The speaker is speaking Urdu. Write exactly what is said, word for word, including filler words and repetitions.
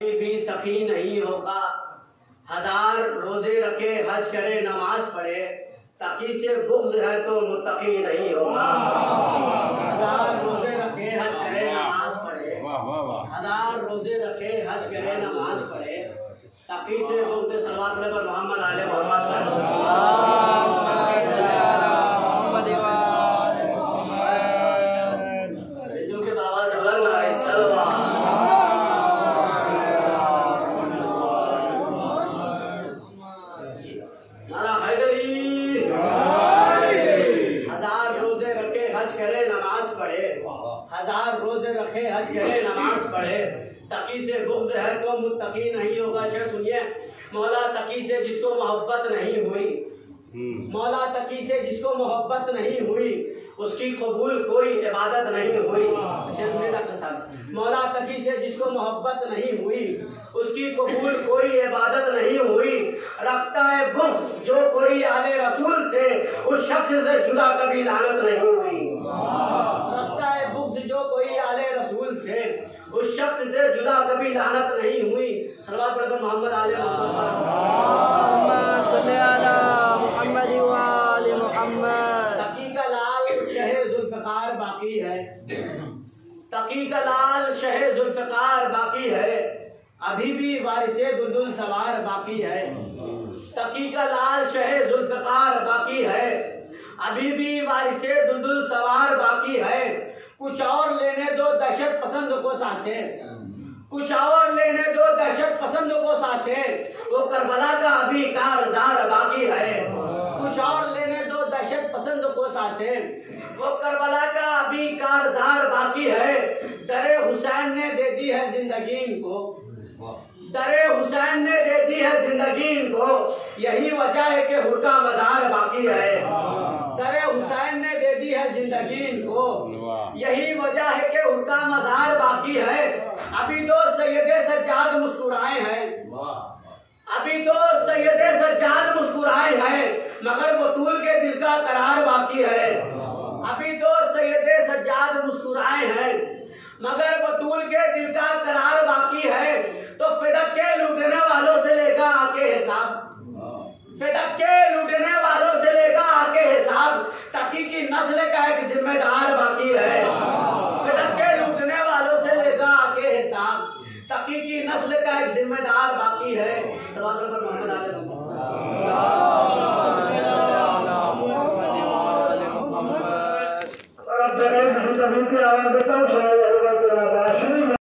بھی سخی نہیں ہوگا، ہزار روزے رکھے حج کرے نماز پڑھے، تقی سے بغض ہے تو متقی نہیں ہوگا۔ ہزار روزے رکھے حج کرے نماز پڑھے، ہزار روزے رکھے حج کرے نماز پڑھے، تقی سے بغض صلوات علیہ پر محمد آل محمد جو کہ بابا سے بلند آئے سلوات کرے نماز پڑھے، ہزار روزے رکھے حج کرے نماز پڑھے، تقی سے بغض ہے تو متقی نہیں ہوگا۔ شعر سنیے، مولا تقی سے جس کو محبت نہیں ہوئی، مولا تقی سے جس کو محبت نہیں ہوئی، اس کی قبول کوئی عبادت نہیں ہوئی۔ شعر سنیے ڈاکٹر صاحب، مولا تقی سے جس کو محبت نہیں ہوئی، اس کی قبول کوئی عبادت نہیں ہوئی۔ رکھتا ہے بغض جو کوئی آل رسول سے، اس شخص سے جدا کبھی لعنت نہیں ہوئی۔ رکھتا ہے بغض جو کوئی آل رسول سے، اس شخص سے جدا کبھی لعنت نہیں ہوئی۔ صلوات پڑھ کر محمد آل محمد صلی علی محمد و آل محمد۔ تقی کا لال شہ ذوالفقار باقی ہے، تقی کا لال شہ ذوالفقار باقی ہے، ابھی بھی وارث دلدل سوار باقی ہے۔ تقی کا لال شہ ذوالفقار باقی ہے، ابھی بھی وارث دلدل سوار باقی ہے۔ کچھ اور لینے دو دہشت پسند کو سانسے، کچھ اور لینے دو دہشت پسند کو سانسے، وہ کربلا کا ابھی کارزار باقی ہے۔ کچھ اور لینے دو دہشت پسند کو سانسے، وہ کربلا کا ابھی کارزار باقی ہے۔ در حسین نے دے دی ہے زندگی ان کو، در حسین نے دے دی ہے زندگی ان کو، یہی وجہ ہے کہ حرکا مزار باقی ہے۔ در حسین نے دے دی ہے زندگی ان کو، یہی وجہ ہے کہ حرکا مزار باقی ہے۔ ابھی تو سید سجاد مسکرائے ہیں، ابھی تو سید سجاد مسکرائے ہیں، مگر بطول کے دل کا قرار باقی ہے۔ ابھی تو سید سجاد مسکرائے ہیں، مگر بطول کے دل کا قرار باقی ہے۔ تو فدق کے لوٹنے والوں سے لے گا آ کے حساب، فدق کے لوٹنے والوں سے لے گا آ کے حساب، تقی کی نسل کا ایک ذمہ دار باقی ہے۔ فدق کے لوٹنے والوں سے لے گا آ کے حساب، تقی کی نسل کا ایک ذمہ دار باقی ہے۔ صلوات پر محمد آل محمد۔